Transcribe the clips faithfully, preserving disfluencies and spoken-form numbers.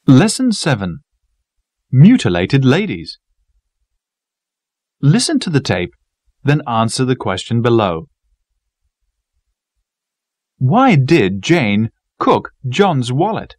Lesson seven. Mutilated Ladies. Listen to the tape, then answer the question below. Why did Jane cook John's wallet?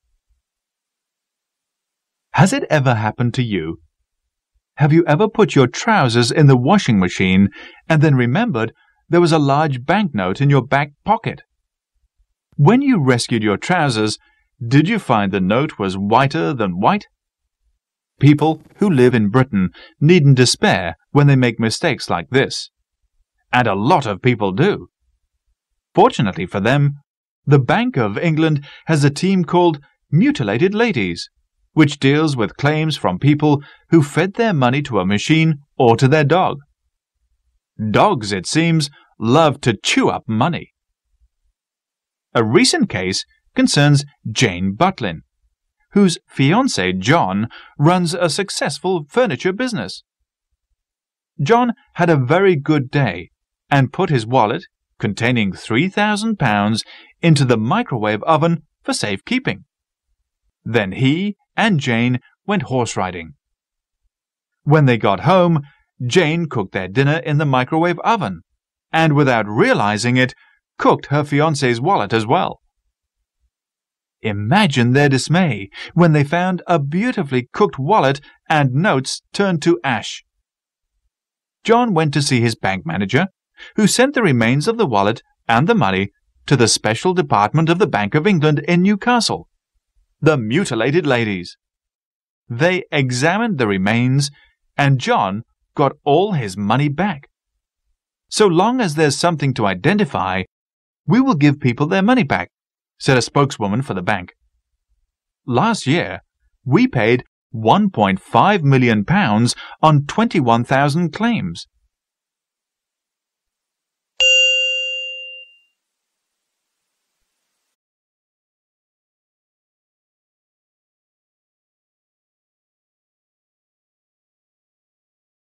Has it ever happened to you? Have you ever put your trousers in the washing machine and then remembered there was a large banknote in your back pocket? When you rescued your trousers, did you find the note was whiter than white? People who live in Britain needn't despair when they make mistakes like this. And a lot of people do. Fortunately for them, the Bank of England has a team called Mutilated Ladies, which deals with claims from people who fed their money to a machine or to their dog. Dogs, it seems, love to chew up money. A recent case concerns Jane Butlin, whose fiancé John runs a successful furniture business. John had a very good day and put his wallet, containing three thousand pounds, into the microwave oven for safekeeping. Then he and Jane went horse riding. When they got home, Jane cooked their dinner in the microwave oven, and without realizing it, cooked her fiancé's wallet as well. Imagine their dismay when they found a beautifully cooked wallet and notes turned to ash. John went to see his bank manager, who sent the remains of the wallet and the money to the special department of the Bank of England in Newcastle, the Mutilated Ladies. They examined the remains, and John got all his money back. So long as there's something to identify, we will give people their money back, said a spokeswoman for the bank. Last year, we paid one point five million pounds on twenty-one thousand claims.